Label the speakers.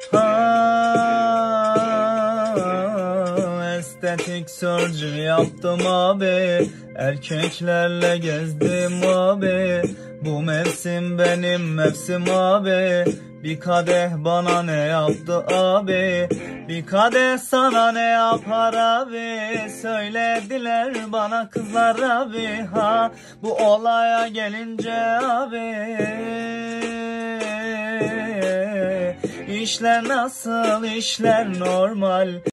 Speaker 1: Estetik surgery yaptım abi, erkeklerle gezdim abi. Bu mevsim benim mevsim abi. Bir kadeh bana ne yaptı abi? Bir kadeh sana ne yapar abi? Söylediler bana kızlar abi. Ha, bu olaya gelince abi, İşler nasıl, işler normal.